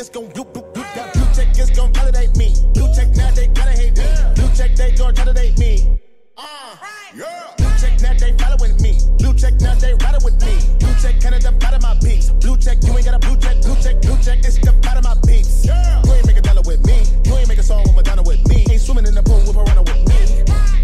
is gon' that blue check is gon' validate me. Blue check now they gotta hate me. Blue check they gon' validate me. Blue check now they following me. Blue check now they riding with me. Blue check kinda the bottom of my peeps. Blue check you ain't got a blue check. Blue check it's the bottom of my peeps. You ain't make a dollar with me. You ain't make a song with Madonna with me. Ain't swimming in the pool with Piranha with me.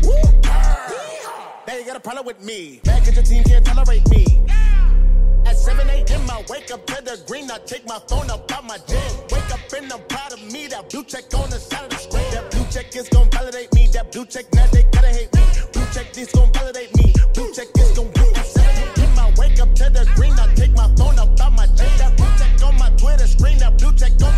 Now you got a problem with me. Back at your team can't tolerate me. At 7 a.m. I wake up to the green. I take my phone up out my gym. Wake up and I'm proud of me. That blue check on the side of the screen. That blue check is gon' validate me. That blue check now they gotta hate me. Blue check this gon' validate me. Blue check is gon' win. At 7 a.m. I wake up to the green. I take my phone up out my gym. That blue check on my Twitter screen. That blue check on